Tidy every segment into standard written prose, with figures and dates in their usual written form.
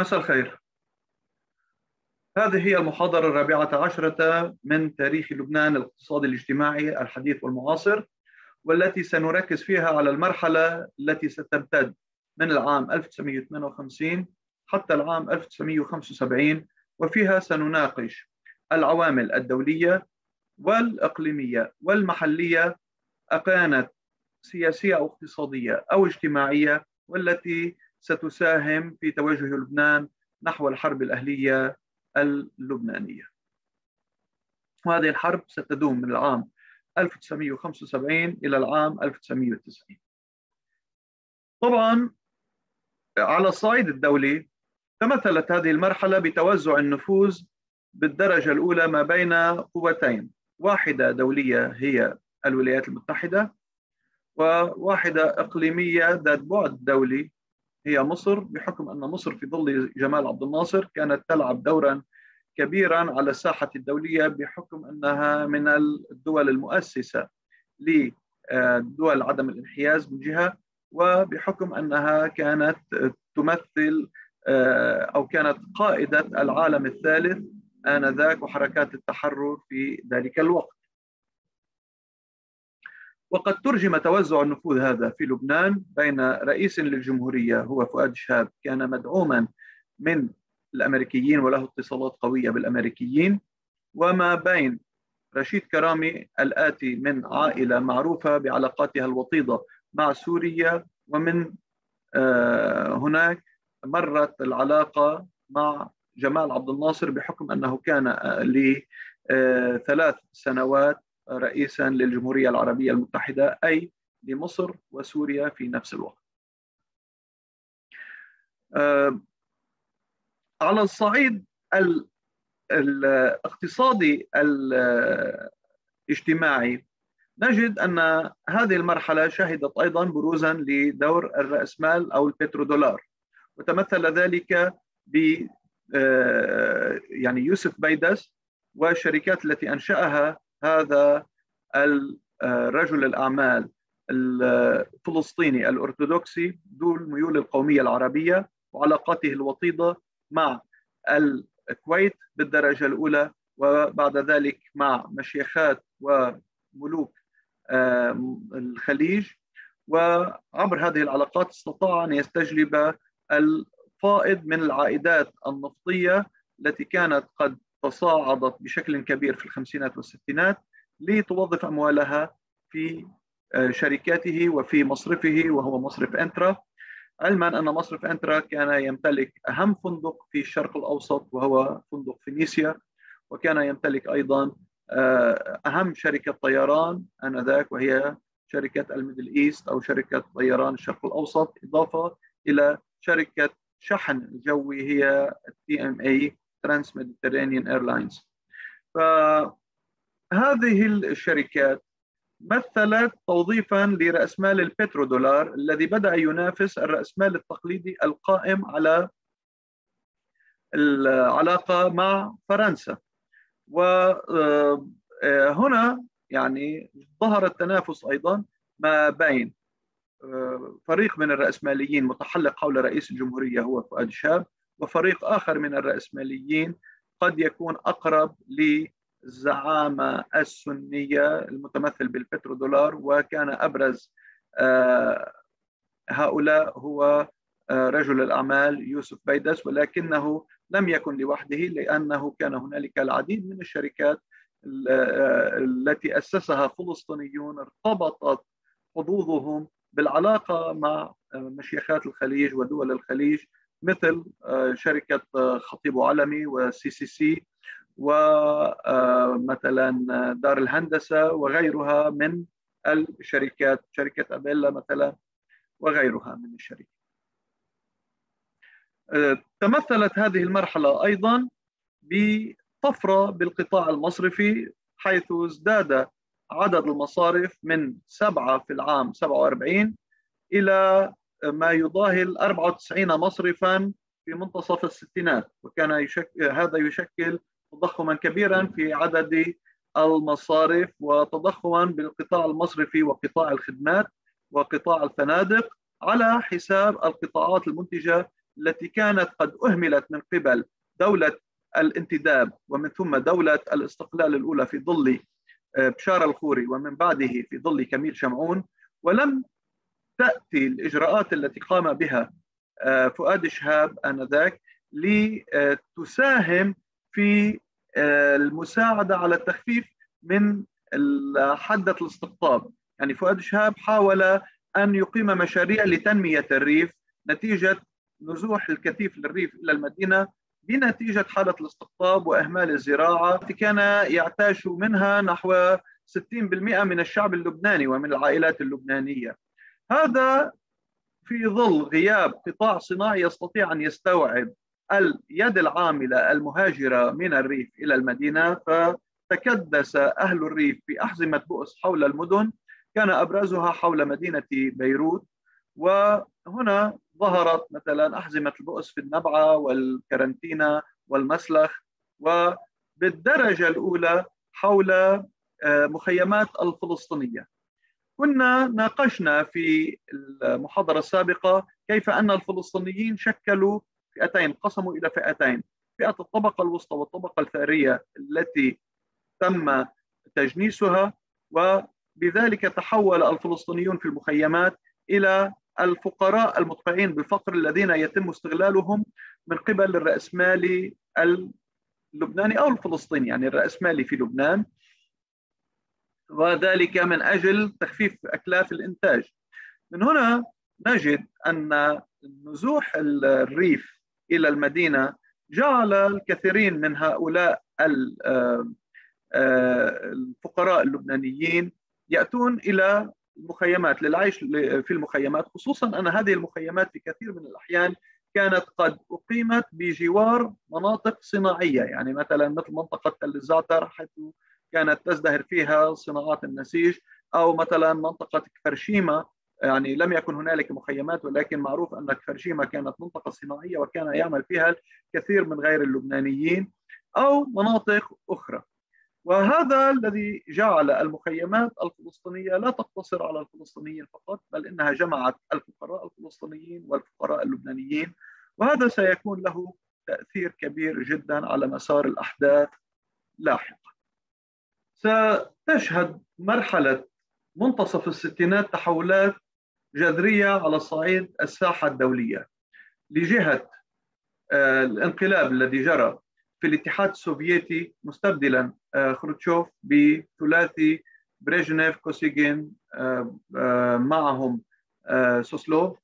مساء الخير. هذه هي المحاضرة الرابعة عشرة من تاريخ لبنان الاقتصادي الاجتماعي الحديث والمعاصر، والتي سنركز فيها على المرحلة التي ستمتد من العام 1958 حتى العام 1975، وفيها سنناقش العوامل الدولية والإقليمية والمحلية، أكانت سياسية أو اقتصادية أو اجتماعية، والتي ستساهم في توجه لبنان نحو الحرب الأهلية اللبنانية. وهذه الحرب ستدوم من العام 1975 إلى العام 1990. طبعا على الصعيد الدولي تمثلت هذه المرحلة بتوزع النفوذ بالدرجة الأولى ما بين قوتين، واحدة دولية هي الولايات المتحدة، وواحدة إقليمية ذات بعد دولي هي مصر، بحكم أن مصر في ظل جمال عبد الناصر كانت تلعب دورا كبيرا على الساحة الدولية، بحكم أنها من الدول المؤسسة لدول عدم الانحياز من جهة، وبحكم أنها كانت تمثل أو كانت قائدة العالم الثالث آنذاك وحركات التحرر في ذلك الوقت. وقد ترجم توزع النفوذ هذا في لبنان بين رئيس للجمهورية هو فؤاد شهاب، كان مدعوما من الأمريكيين وله اتصالات قوية بالأمريكيين، وما بين رشيد كرامي الآتي من عائلة معروفة بعلاقاتها الوطيدة مع سوريا، ومن هناك مرت العلاقة مع جمال عبد الناصر، بحكم أنه كان ل3 سنوات رئيسا للجمهورية العربية المتحدة، أي لمصر وسوريا في نفس الوقت. على الصعيد الاقتصادي الاجتماعي نجد أن هذه المرحلة شهدت أيضا بروزا لدور الرأسمال أو البترودولار، وتمثل ذلك ب يعني يوسف بيدس والشركات التي أنشأها هذا الرجل الأعمال الفلسطيني الأرثوذكسي ذو الميول القومية العربية، وعلاقاته الوطيدة مع الكويت بالدرجة الأولى، وبعد ذلك مع مشيخات وملوك الخليج. وعبر هذه العلاقات استطاع أن يستجلب الفائض من العائدات النفطية التي كانت قد تصاعدت بشكل كبير في الخمسينات والستينات، لتوظف أموالها في شركاته وفي مصرفه وهو مصرف أنترا، علما أن مصرف أنترا كان يمتلك أهم فندق في الشرق الأوسط وهو فندق فينيسيا، وكان يمتلك أيضا أهم شركة طيران آنذاك وهي شركة الميدل إيست أو شركة طيران الشرق الأوسط، إضافة إلى شركة شحن جوي هي TMA ترانس ميديترينيان ايرلاينز. فهذه الشركات مثلت توظيفا لرأسمال البترودولار الذي بدأ ينافس الرأسمال التقليدي القائم على العلاقة مع فرنسا. وهنا يعني ظهر التنافس أيضا ما بين فريق من الرأسماليين متحلق حول رئيس الجمهورية هو فؤاد شهاب، وفريق آخر من الرأسماليين قد يكون أقرب للزعامة السنية المتمثل بالبترودولار، وكان أبرز هؤلاء هو رجل الأعمال يوسف بيدس، ولكنه لم يكن لوحده، لأنه كان هنالك العديد من الشركات التي أسسها فلسطينيون ارتبطت حظوظهم بالعلاقة مع مشيخات الخليج ودول الخليج، مثل شركة خطيب علمي وCCC ومثلا دار الهندسة وغيرها من الشركات، شركة أبيلا مثلا وغيرها من الشركات. تمثلت هذه المرحلة أيضا بطفرة بالقطاع المصرفي، حيث ازداد عدد المصارف من 7 في العام 47 إلى ما يضاهي 94 مصرفا في منتصف الستينات، وكان هذا يشكل تضخما كبيرا في عدد المصارف وتضخما بالقطاع المصرفي وقطاع الخدمات وقطاع الفنادق على حساب القطاعات المنتجة التي كانت قد أهملت من قبل دولة الانتداب ومن ثم دولة الاستقلال الأولى في ظل بشار الخوري ومن بعده في ظل كميل شمعون، ولم تأتي الإجراءات التي قام بها فؤاد شهاب آنذاك لتساهم في المساعدة على التخفيف من حدة الاستقطاب. يعني فؤاد شهاب حاول أن يقيم مشاريع لتنمية الريف نتيجة نزوح الكثيف للريف إلى المدينة بنتيجة حالة الاستقطاب وإهمال الزراعة التي كان يعتاش منها نحو 60% من الشعب اللبناني ومن العائلات اللبنانية. هذا في ظل غياب قطاع صناعي يستطيع أن يستوعب اليد العاملة المهاجرة من الريف إلى المدينة، فتكدس أهل الريف بأحزمة بؤس حول المدن، كان أبرزها حول مدينة بيروت. وهنا ظهرت مثلا أحزمة البؤس في النبعة والكرنتينة والمسلخ، وبالدرجة الأولى حول مخيمات الفلسطينية. كنا ناقشنا في المحاضرة السابقة كيف أن الفلسطينيين شكلوا فئتين، انقسموا إلى فئتين: فئة الطبقة الوسطى والطبقة الثرية التي تم تجنيسها، وبذلك تحول الفلسطينيون في المخيمات إلى الفقراء المدقعين بالفقر الذين يتم استغلالهم من قبل الرأسمالي اللبناني أو الفلسطيني، يعني الرأسمالي في لبنان، وذلك من أجل تخفيف أكلاف الإنتاج. من هنا نجد أن نزوح الريف إلى المدينة جعل الكثيرين من هؤلاء الفقراء اللبنانيين يأتون إلى المخيمات للعيش في المخيمات، خصوصا أن هذه المخيمات في كثير من الأحيان كانت قد أقيمت بجوار مناطق صناعية، يعني مثلا مثل منطقة تل الزعتر حيث كانت تزدهر فيها صناعات النسيج، أو مثلا منطقة كفرشيمة، يعني لم يكن هنالك مخيمات ولكن معروف أن كفرشيمة كانت منطقة صناعية وكان يعمل فيها الكثير من غير اللبنانيين، أو مناطق أخرى. وهذا الذي جعل المخيمات الفلسطينية لا تقتصر على الفلسطينيين فقط، بل إنها جمعت الفقراء الفلسطينيين والفقراء اللبنانيين، وهذا سيكون له تأثير كبير جدا على مسار الأحداث لاحقا. ستشهد مرحلة منتصف الستينات تحولات جذرية على صعيد الساحة الدولية لجهة الانقلاب الذي جرى في الاتحاد السوفيتي مستبدلا خروتشوف بثلاثي بريجنيف كوسيجين معهم سوسلوف،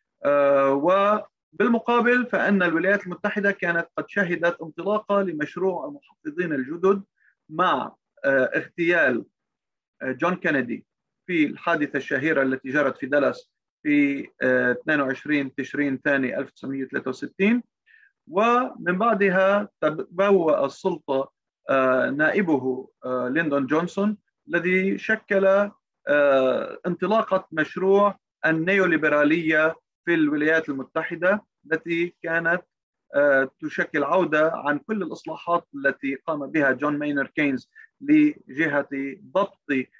وبالمقابل فإن الولايات المتحدة كانت قد شهدت انطلاقة لمشروع المحافظين الجدد مع اغتيال جون كينيدي في الحادثة الشهيرة التي جرت في دالاس في 22 تشرين الثاني 1963. ومن بعدها تبوأ السلطة نائبه ليندون جونسون الذي شكل انطلاقة مشروع النيوليبرالية في الولايات المتحدة، التي كانت تشكل عودة عن كل الإصلاحات التي قام بها جون ماينر كينز لجهة ضبط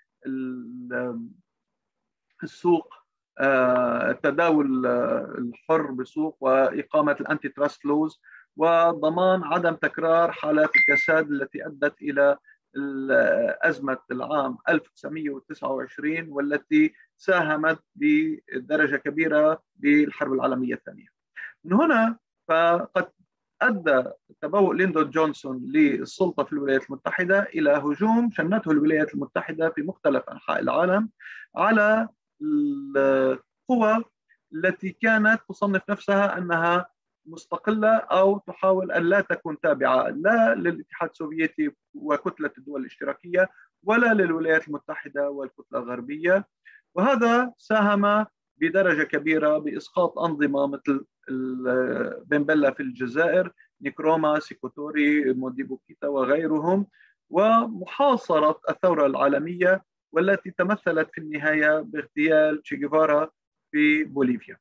السوق، التداول الحر بسوق، وإقامة الأنتي تراست لوز، وضمان عدم تكرار حالات الكساد التي أدت إلى أزمة العام 1929 والتي ساهمت بدرجة كبيرة بالحرب العالمية الثانية. من هنا فقد أدى تبوء ليندون جونسون للسلطة في الولايات المتحدة إلى هجوم شنته الولايات المتحدة في مختلف أنحاء العالم على القوى التي كانت تصنف نفسها أنها مستقلة أو تحاول أن لا تكون تابعة لا للاتحاد السوفيتي وكتلة الدول الاشتراكية ولا للولايات المتحدة والكتلة الغربية. وهذا ساهم بدرجة كبيرة بإسقاط أنظمة مثل بن بيلا في الجزائر، نيكروما، سيكوتوري، موديبو كيتا وغيرهم، ومحاصرة الثورة العالمية والتي تمثلت في النهاية باغتيال تشي جيفارا في بوليفيا.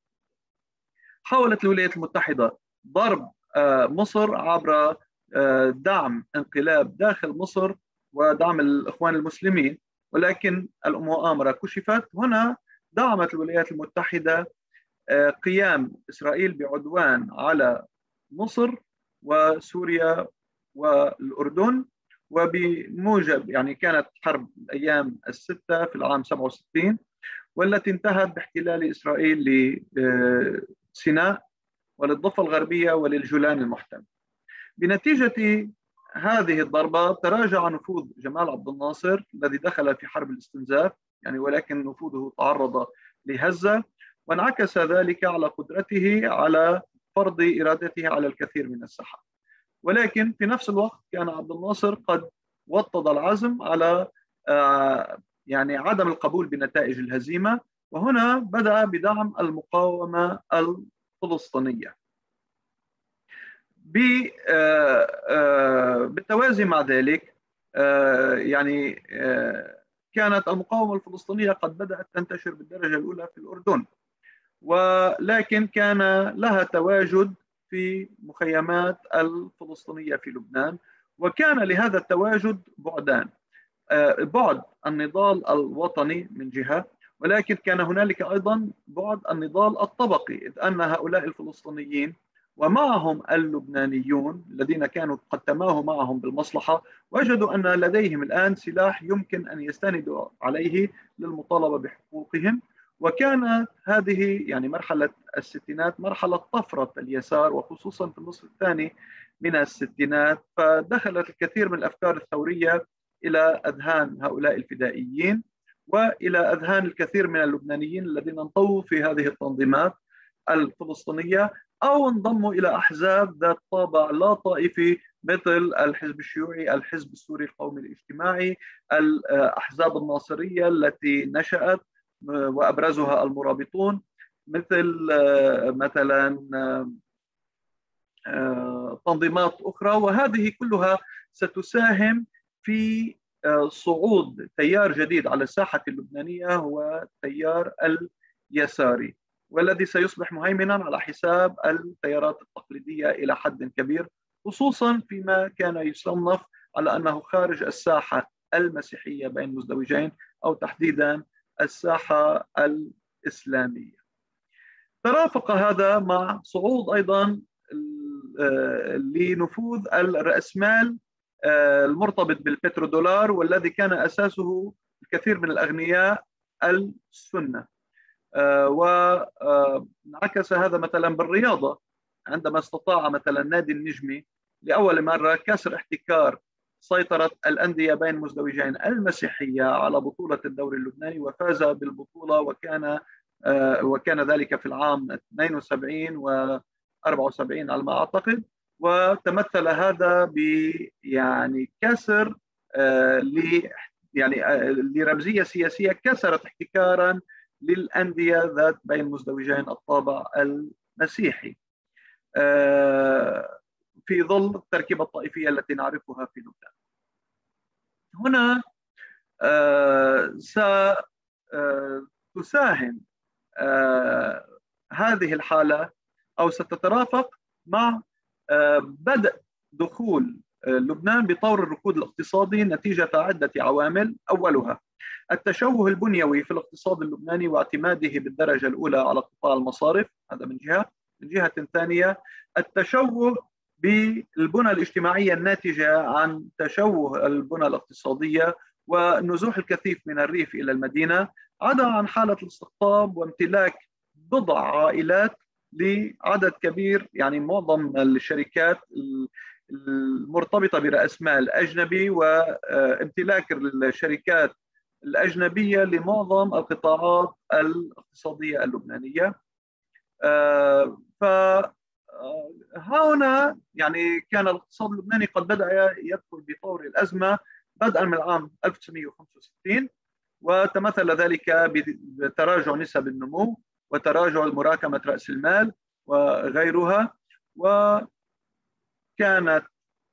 حاولت الولايات المتحدة ضرب مصر عبر دعم انقلاب داخل مصر ودعم الإخوان المسلمين، ولكن المؤامرة كشفت. هنا دعمت الولايات المتحدة قيام إسرائيل بعدوان على مصر وسوريا والأردن. وبموجب يعني كانت حرب الأيام الستة في العام 67، والتي انتهت باحتلال إسرائيل لسيناء وللضفة الغربية وللجولان المحتل. بنتيجة هذه الضربة تراجع نفوذ جمال عبد الناصر الذي دخل في حرب الاستنزاف، يعني ولكن نفوذه تعرض لهزة، وانعكس ذلك على قدرته على فرض إرادته على الكثير من الساحات. ولكن في نفس الوقت كان عبد الناصر قد وطد العزم على يعني عدم القبول بنتائج الهزيمة، وهنا بدأ بدعم المقاومة الفلسطينية. بالتوازي مع ذلك يعني كانت المقاومة الفلسطينية قد بدأت تنتشر بالدرجة الأولى في الأردن، ولكن كان لها تواجد في مخيمات الفلسطينية في لبنان، وكان لهذا التواجد بعدان: بعد النضال الوطني من جهة، ولكن كان هنالك أيضا بعد النضال الطبقي، إذ أن هؤلاء الفلسطينيين ومعهم اللبنانيون الذين كانوا قد تماهوا معهم بالمصلحة وجدوا أن لديهم الآن سلاح يمكن أن يستندوا عليه للمطالبة بحقوقهم. وكانت هذه يعني مرحلة الستينات مرحلة طفرة اليسار، وخصوصا في النصف الثاني من الستينات، فدخلت الكثير من الأفكار الثورية إلى أذهان هؤلاء الفدائيين وإلى أذهان الكثير من اللبنانيين الذين انضووا في هذه التنظيمات الفلسطينية، أو انضموا إلى أحزاب ذات طابع لا طائفي مثل الحزب الشيوعي، الحزب السوري القومي الاجتماعي، الأحزاب الناصرية التي نشأت وأبرزها المرابطون، مثلا تنظيمات أخرى. وهذه كلها ستساهم في صعود تيار جديد على الساحة اللبنانية، هو التيار اليساري، والذي سيصبح مهيمنا على حساب التيارات التقليدية إلى حد كبير، خصوصا فيما كان يصنف على أنه خارج الساحة المسيحية بين مزدوجين، أو تحديدا الساحة الإسلامية. ترافق هذا مع صعود أيضا لنفوذ الرأسمال المرتبط بالبترودولار، والذي كان أساسه الكثير من الأغنياء السنة. وانعكس هذا مثلا بالرياضة، عندما استطاع مثلا نادي النجمي لأول مرة كسر احتكار سيطرة الأندية بين مزدوجين المسيحية على بطولة الدوري اللبناني، وفاز بالبطولة، وكان ذلك في العام 72 و 74 على ما أعتقد. وتمثل هذا ب يعني كسر يعني لرمزية سياسية كسرت احتكارا للأندية ذات بين مزدوجين الطابع المسيحي في ظل التركيبة الطائفية التي نعرفها في لبنان. هنا ستساهم هذه الحالة أو ستترافق مع بدء دخول لبنان بطور الركود الاقتصادي نتيجة عدة عوامل. أولها التشوه البنيوي في الاقتصاد اللبناني واعتماده بالدرجة الأولى على قطاع المصارف، هذا من جهة. من جهة ثانية التشوه بالبنى الاجتماعية الناتجة عن تشوه البنى الاقتصادية ونزوح الكثيف من الريف إلى المدينة، عدا عن حالة الاستقطاب وامتلاك بضع عائلات لعدد كبير، يعني معظم الشركات المرتبطة برأس مال أجنبي، وامتلاك الشركات الأجنبية لمعظم القطاعات الاقتصادية اللبنانية. فهنا يعني كان الاقتصاد اللبناني قد بدأ يدخل بطور الأزمة بدءا من العام 1965، وتمثل ذلك بتراجع نسب النمو وتراجع مراكمة رأس المال وغيرها. وكانت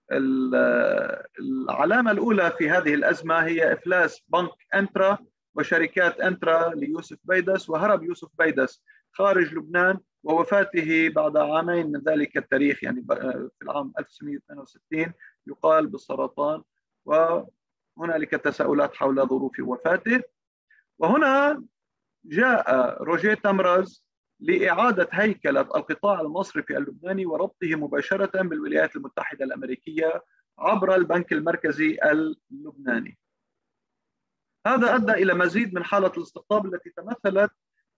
العلامة الأولى في هذه الأزمة هي إفلاس بنك أنترا وشركات أنترا ليوسف بيدس، وهرب يوسف بيدس خارج لبنان، ووفاته بعد عامين من ذلك التاريخ، يعني في العام 1962 يقال بالسرطان، وهنالك تساؤلات حول ظروف وفاته. وهنا جاء روجيه تمرز لإعادة هيكلة القطاع المصرفي اللبناني وربطه مباشرة بالولايات المتحدة الأمريكية عبر البنك المركزي اللبناني. هذا أدى إلى مزيد من حالة الاستقطاب التي تمثلت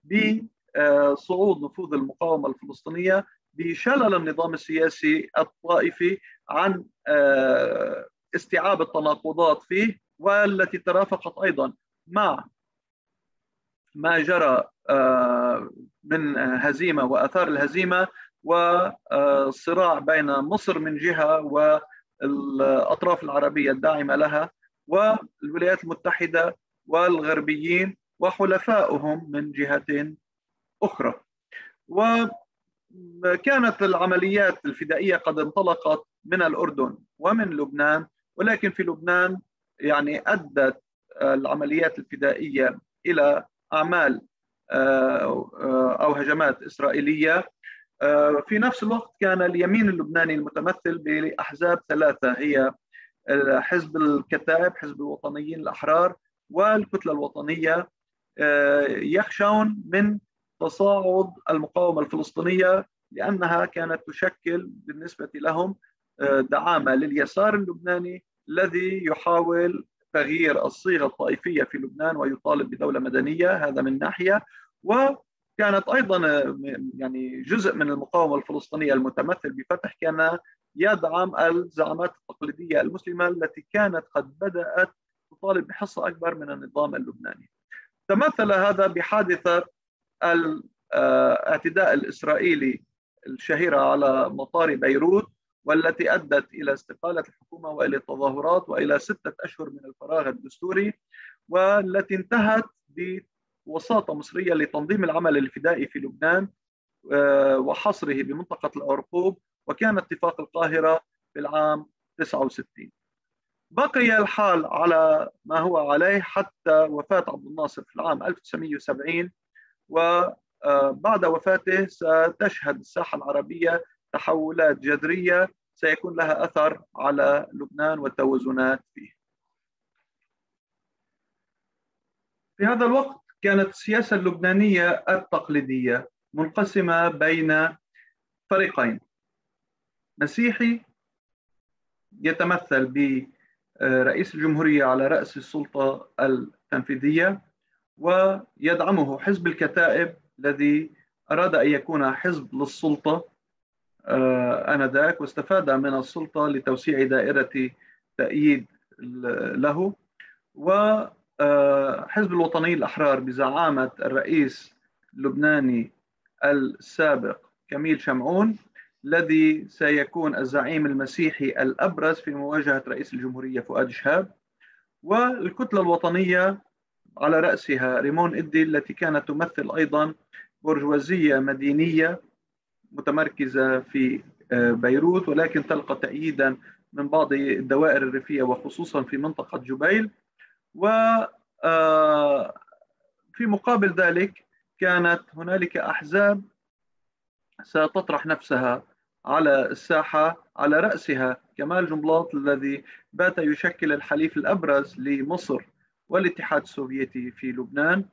بصعود نفوذ المقاومة الفلسطينية بشلل النظام السياسي الطائفي عن استيعاب التناقضات فيه، والتي ترافقت أيضا مع ما جرى من هزيمة وآثار الهزيمة والصراع بين مصر من جهة والأطراف العربية الداعمة لها والولايات المتحدة والغربيين وحلفائهم من جهة أخرى. وكانت العمليات الفدائية قد انطلقت من الأردن ومن لبنان، ولكن في لبنان يعني أدت العمليات الفدائية إلى أعمال أو هجمات إسرائيلية. في نفس الوقت كان اليمين اللبناني المتمثل بأحزاب ثلاثة، هي حزب الكتائب، حزب الوطنيين الأحرار، والكتلة الوطنية، يخشون من تصاعد المقاومة الفلسطينية لأنها كانت تشكل بالنسبة لهم دعامة لليسار اللبناني الذي يحاول تغيير الصيغة الطائفية في لبنان ويطالب بدولة مدنية. هذا من ناحية. وكانت أيضا يعني جزء من المقاومة الفلسطينية المتمثل بفتح كان يدعم الزعامات التقليدية المسلمة التي كانت قد بدأت تطالب بحصة أكبر من النظام اللبناني. تمثل هذا بحادثة الاعتداء الإسرائيلي الشهيرة على مطار بيروت، والتي أدت إلى استقالة الحكومة وإلى التظاهرات وإلى 6 أشهر من الفراغ الدستوري، والتي انتهت بوساطة مصرية لتنظيم العمل الفدائي في لبنان وحصره بمنطقة العرقوب، وكان اتفاق القاهرة في العام 69. بقي الحال على ما هو عليه حتى وفاة عبد الناصر في العام 1970، وبعد وفاته ستشهد الساحة العربية تحولات جذرية سيكون لها أثر على لبنان والتوازنات فيه. في هذا الوقت كانت السياسة اللبنانية التقليدية منقسمة بين فريقين: مسيحي يتمثل برئيس الجمهورية على رأس السلطة التنفيذية، ويدعمه حزب الكتائب الذي أراد أن يكون حزب للسلطة آنذاك، واستفاد من السلطة لتوسيع دائرة تأييد له، وحزب الوطنيين الأحرار بزعامة الرئيس اللبناني السابق كميل شمعون الذي سيكون الزعيم المسيحي الأبرز في مواجهة رئيس الجمهورية فؤاد شهاب، والكتلة الوطنية على رأسها ريمون إدي التي كانت تمثل أيضا برجوازية مدينية متمركزة في بيروت، ولكن تلقى تأييدا من بعض الدوائر الريفية وخصوصا في منطقة جبيل. وفي مقابل ذلك كانت هنالك أحزاب ستطرح نفسها على الساحة، على رأسها كمال جنبلاط الذي بات يشكل الحليف الأبرز لمصر والاتحاد السوفيتي في لبنان،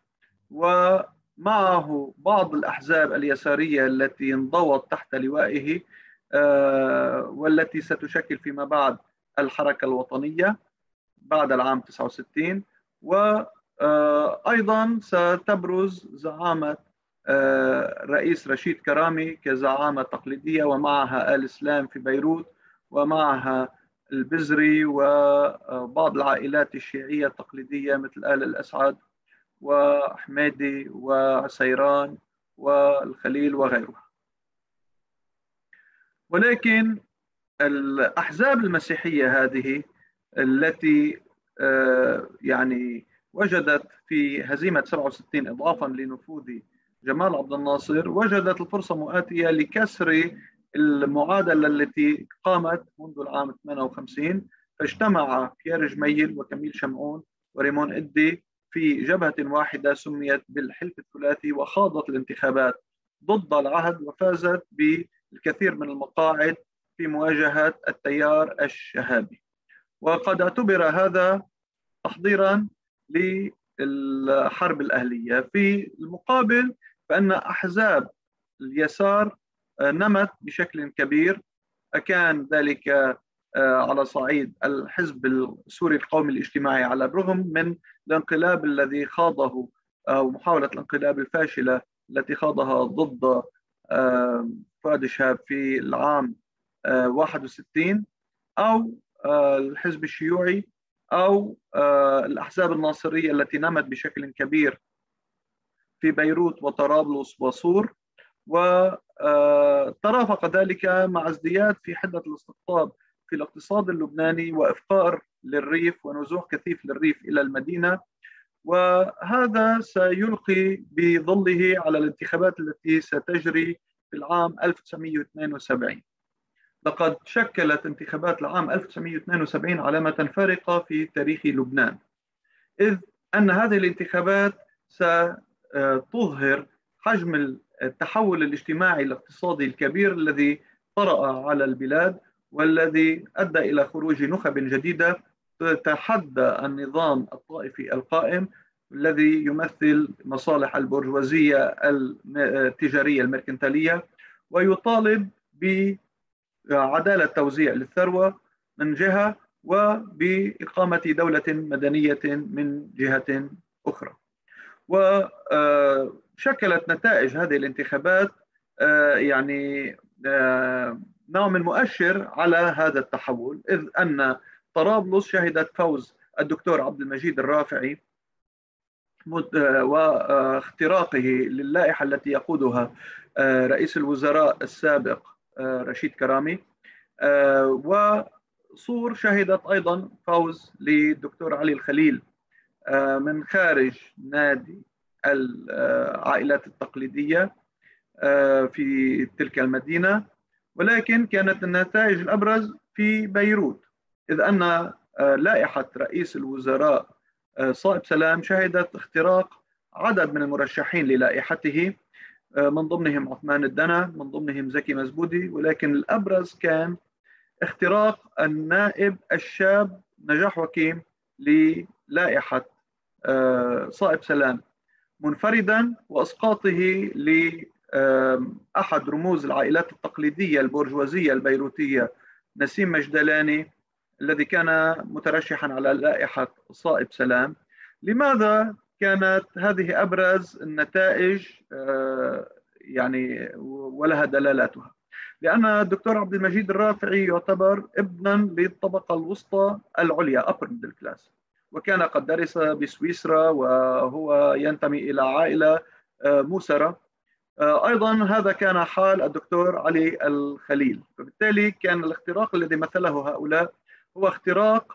ومعه بعض الأحزاب اليسارية التي انضوت تحت لوائه والتي ستشكل فيما بعد الحركة الوطنية بعد العام 69. وأيضا ستبرز زعامة الرئيس رشيد كرامي كزعامة تقليدية، ومعها آل إسلام في بيروت، ومعها البزري وبعض العائلات الشيعية التقليدية مثل آل الأسعد وحميدي وعسيران والخليل وغيرها. ولكن الأحزاب المسيحية هذه التي يعني وجدت في هزيمة 67 إضافا لنفوذ جمال عبد الناصر، وجدت الفرصة مؤاتية لكسر المعادلة التي قامت منذ العام 58، فاجتمع بيير جميل وكميل شمعون وريمون إدي في جبهة واحدة سميت بالحلف الثلاثي، وخاضت الانتخابات ضد العهد وفازت بالكثير من المقاعد في مواجهة التيار الشهابي. وقد اعتبر هذا تحضيرا للحرب الأهلية. في المقابل فإن أحزاب اليسار نمت بشكل كبير. كان ذلك على صعيد الحزب السوري القومي الاجتماعي، على الرغم من الانقلاب الذي خاضه أو محاولة الانقلاب الفاشلة التي خاضها ضد فؤاد شهاب في العام 61، أو الحزب الشيوعي، أو الأحزاب الناصرية التي نمت بشكل كبير في بيروت وطرابلس وصور. وترافق ذلك مع ازدياد في حدة الاستقطاب في الاقتصاد اللبناني وإفقار للريف ونزوح كثيف للريف إلى المدينة، وهذا سيلقي بظله على الانتخابات التي ستجري في العام 1972. لقد شكلت انتخابات العام 1972 علامة فارقة في تاريخ لبنان، إذ أن هذه الانتخابات ستظهر حجم التحول الاجتماعي الاقتصادي الكبير الذي طرأ على البلاد، والذي أدى إلى خروج نخب جديدة تتحدى النظام الطائفي القائم الذي يمثل مصالح البرجوازية التجارية الميركنتالية، ويطالب بعدالة توزيع للثروة من جهة، وبإقامة دولة مدنية من جهة أخرى. وشكلت نتائج هذه الانتخابات يعني نوع من مؤشر على هذا التحول، إذ أن طرابلس شهدت فوز الدكتور عبد المجيد الرافعي واختراقه للائحة التي يقودها رئيس الوزراء السابق رشيد كرامي. وصور شهدت أيضا فوز للدكتور علي الخليل من خارج نادي العائلات التقليدية في تلك المدينة. ولكن كانت النتائج الأبرز في بيروت، إذ أن لائحة رئيس الوزراء صائب سلام شهدت اختراق عدد من المرشحين للائحته، من ضمنهم عثمان الدنا، من ضمنهم زكي مزبودي، ولكن الأبرز كان اختراق النائب الشاب نجاح وكيم للائحة صائب سلام منفردا، واسقاطه لاحد رموز العائلات التقليديه البرجوازيه البيروتيه نسيم مجدلاني، الذي كان مترشحا على لائحه صائب سلام. لماذا كانت هذه ابرز النتائج يعني ولها دلالاتها؟ لان الدكتور عبد المجيد الرافعي يعتبر ابنا للطبقه الوسطى العليا upper middle class، وكان قد درس بسويسرا، وهو ينتمي إلى عائلة موسرة. أيضا هذا كان حال الدكتور علي الخليل، فبالتالي كان الاختراق الذي مثله هؤلاء هو اختراق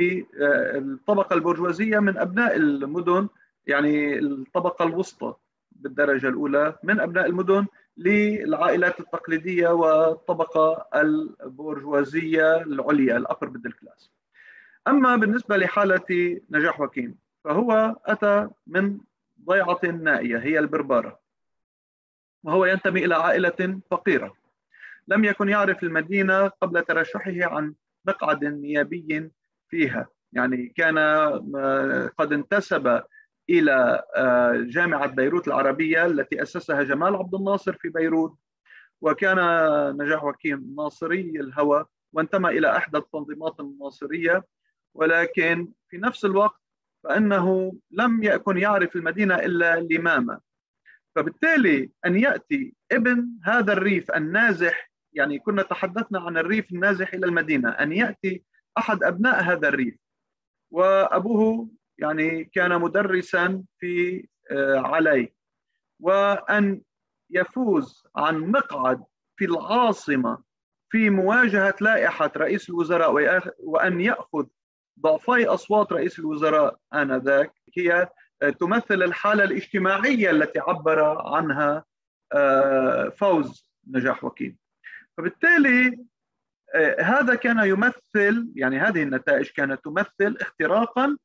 للطبقة البرجوازية من أبناء المدن، يعني الطبقة الوسطى بالدرجة الأولى من أبناء المدن للعائلات التقليدية والطبقة البرجوازية العليا الأبر ميدل كلاس. أما بالنسبة لحالة نجاح وكيم فهو أتى من ضيعة نائية هي البربارة، وهو ينتمي إلى عائلة فقيرة، لم يكن يعرف المدينة قبل ترشحه عن مقعد نيابي فيها. يعني كان قد انتسب إلى جامعة بيروت العربية التي أسسها جمال عبد الناصر في بيروت، وكان نجاح وكيم ناصري الهوى وانتمى إلى إحدى التنظيمات الناصرية، ولكن في نفس الوقت فإنه لم يكن يعرف المدينة إلا لمامة. فبالتالي أن يأتي ابن هذا الريف النازح، يعني كنا تحدثنا عن الريف النازح إلى المدينة، أن يأتي أحد أبناء هذا الريف وأبوه يعني كان مدرسا في علي، وأن يفوز عن مقعد في العاصمة في مواجهة لائحة رئيس الوزراء، وأن يأخذ ضعفي أصوات رئيس الوزراء آنذاك، هي تمثل الحالة الاجتماعية التي عبر عنها فوز نجاح وكيم. فبالتالي هذا كان يمثل، يعني هذه النتائج كانت تمثل اختراقا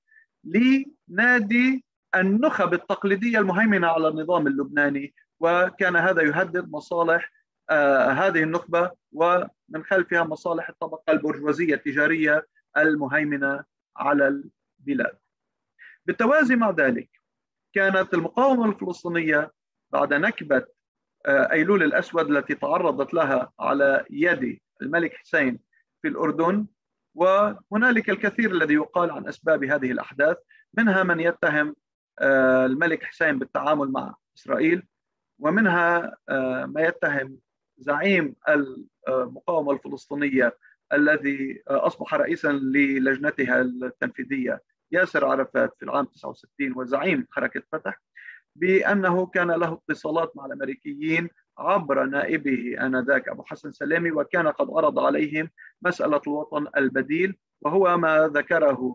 لنادي النخب التقليدية المهيمنة على النظام اللبناني، وكان هذا يهدد مصالح هذه النخبة ومن خلفها مصالح الطبقة البرجوازية التجارية المهيمنة على البلاد. بالتوازي مع ذلك كانت المقاومة الفلسطينية بعد نكبة أيلول الأسود التي تعرضت لها على يد الملك حسين في الأردن. وهنالك الكثير الذي يقال عن أسباب هذه الأحداث، منها من يتهم الملك حسين بالتعامل مع إسرائيل، ومنها ما يتهم زعيم المقاومة الفلسطينية الذي أصبح رئيسا للجنتها التنفيذية ياسر عرفات في العام 69 وزعيم حركة فتح، بأنه كان له اتصالات مع الأمريكيين عبر نائبه آنذاك أبو حسن سلامي، وكان قد عرض عليهم مسألة الوطن البديل، وهو ما ذكره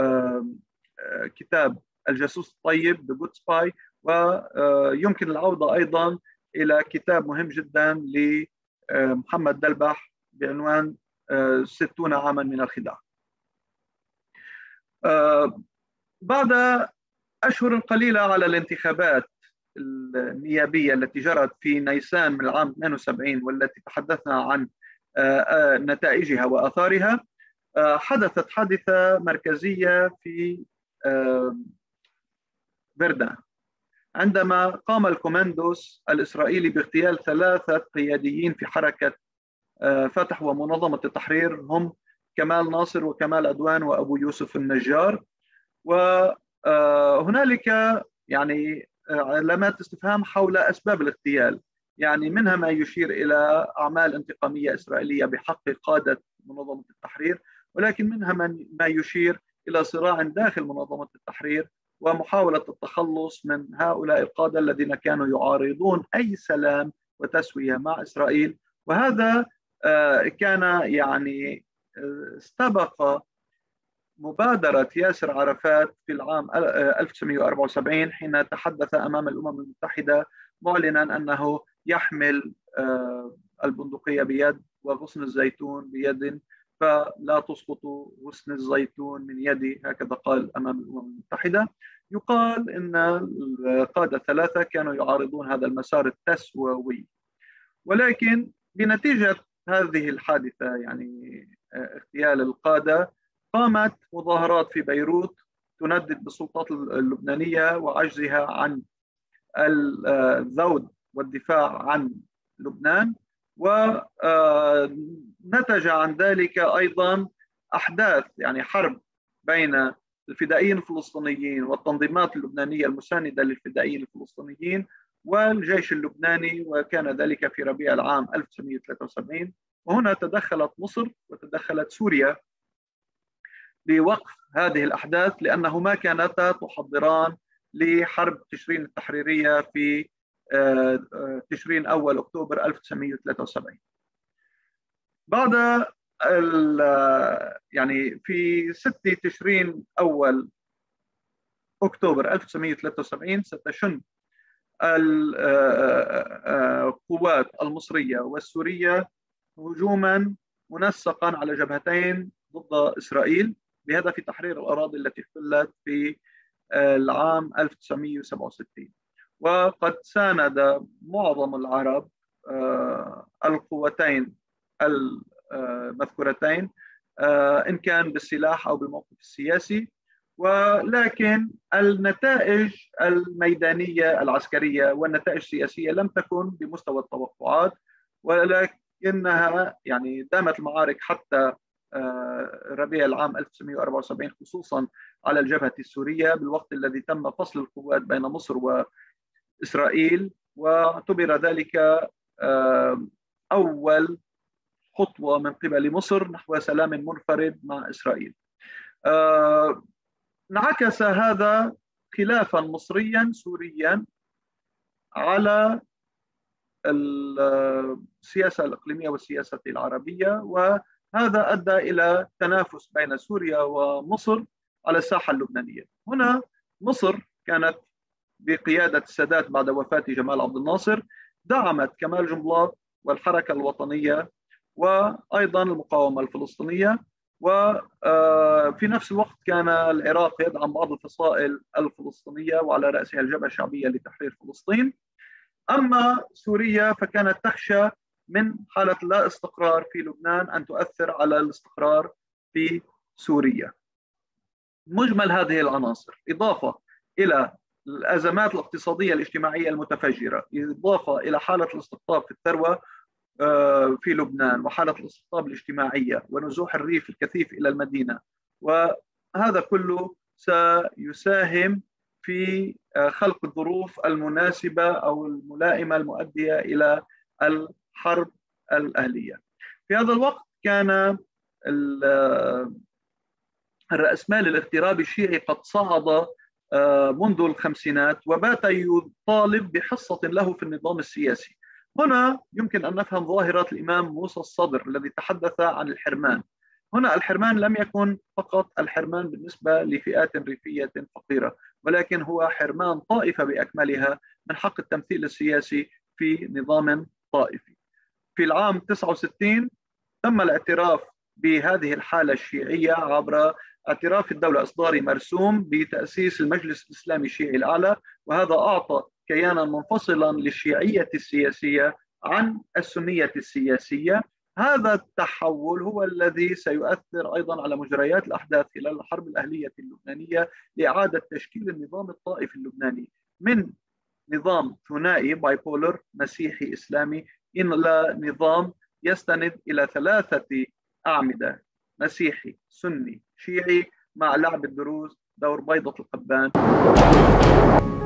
كتاب الجاسوس الطيب The Good Spy. ويمكن العودة أيضا إلى كتاب مهم جدا لمحمد دلبح بعنوان 60 عاما من الخداع. بعد أشهر قليلة على الانتخابات النيابية التي جرت في نيسان من العام 72 والتي تحدثنا عن نتائجها وآثارها، حدثت حادثة مركزية في فردان عندما قام الكوماندوس الإسرائيلي باغتيال 3 قياديين في حركة فتح ومنظمة التحرير، هم كمال ناصر وكمال عدوان وأبو يوسف النجار. وهنالك يعني علامات استفهام حول أسباب الاغتيال، يعني منها ما يشير إلى أعمال انتقامية إسرائيلية بحق قادة منظمة التحرير، ولكن منها ما يشير إلى صراع داخل منظمة التحرير ومحاولة التخلص من هؤلاء القادة الذين كانوا يعارضون أي سلام وتسوية مع إسرائيل. وهذا كان يعني استبق مبادرة ياسر عرفات في العام 1974 حين تحدث أمام الأمم المتحدة معلنا أنه يحمل البندقية بيد وغصن الزيتون بيد، فلا تسقط غصن الزيتون من يدي، هكذا قال أمام الأمم المتحدة. يقال أن القادة 3 كانوا يعارضون هذا المسار التسووي، ولكن بنتيجة هذه الحادثة يعني اغتيال القادة قامت مظاهرات في بيروت تندد بالسلطات اللبنانية وعجزها عن الذود والدفاع عن لبنان، ونتج عن ذلك أيضا أحداث يعني حرب بين الفدائيين الفلسطينيين والتنظيمات اللبنانية المساندة للفدائيين الفلسطينيين والجيش اللبناني، وكان ذلك في ربيع العام 1973. وهنا تدخلت مصر وتدخلت سوريا لوقف هذه الأحداث، لأنهما كانتا تحضران لحرب تشرين التحريرية في تشرين أول أكتوبر 1973. بعد يعني في 6 تشرين أول أكتوبر 1973 ستشن القوات المصرية والسورية هجوما منسقا على جبهتين ضد إسرائيل بهدف تحرير الأراضي التي احتلت في العام 1967. وقد ساند معظم العرب القوتين المذكورتين إن كان بالسلاح أو بالموقف السياسي، ولكن النتائج الميدانية العسكرية والنتائج السياسية لم تكن بمستوى التوقعات، ولكنها يعني دامت المعارك حتى ربيع العام 1974 خصوصا على الجبهة السورية، بالوقت الذي تم فصل القوات بين مصر وإسرائيل، واعتبر ذلك أول خطوة من قبل مصر نحو سلام منفرد مع إسرائيل. انعكس هذا خلافا مصريا سوريا على السياسة الإقليمية والسياسة العربية، وهذا أدى إلى تنافس بين سوريا ومصر على الساحة اللبنانية. هنا مصر كانت بقيادة السادات بعد وفاة جمال عبد الناصر دعمت كمال جنبلاط والحركة الوطنية وأيضا المقاومة الفلسطينية، وفي نفس الوقت كان العراق يدعم بعض الفصائل الفلسطينية وعلى رأسها الجبهة الشعبية لتحرير فلسطين. أما سوريا فكانت تخشى من حالة لا استقرار في لبنان أن تؤثر على الاستقرار في سوريا. مجمل هذه العناصر إضافة إلى الأزمات الاقتصادية الاجتماعية المتفجرة، إضافة إلى حالة الاستقطاب في الثروة في لبنان، وحالة الاستقطاب الاجتماعية ونزوح الريف الكثيف إلى المدينة، وهذا كله سيساهم في خلق الظروف المناسبة أو الملائمة المؤدية إلى الحرب الأهلية. في هذا الوقت كان الرأسمالي الاغترابي الشيعي قد صعد منذ الخمسينات، وبات يطالب بحصة له في النظام السياسي. هنا يمكن أن نفهم ظاهرة الإمام موسى الصدر الذي تحدث عن الحرمان. هنا الحرمان لم يكن فقط الحرمان بالنسبة لفئات ريفية فقيرة، ولكن هو حرمان طائفة بأكملها من حق التمثيل السياسي في نظام طائفي. في العام 69 تم الاعتراف بهذه الحالة الشيعية عبر اعتراف الدولة إصدار مرسوم بتأسيس المجلس الإسلامي الشيعي الأعلى، وهذا أعطى كيانا منفصلا للشيعية السياسية عن السنية السياسية. هذا التحول هو الذي سيؤثر أيضا على مجريات الأحداث خلال الحرب الأهلية اللبنانية لإعادة تشكيل النظام الطائفي اللبناني من نظام ثنائي بايبولر مسيحي إسلامي إلى نظام يستند إلى ثلاثة أعمدة: مسيحي سني شيعي، مع لعب الدروز دور بيضة القبان.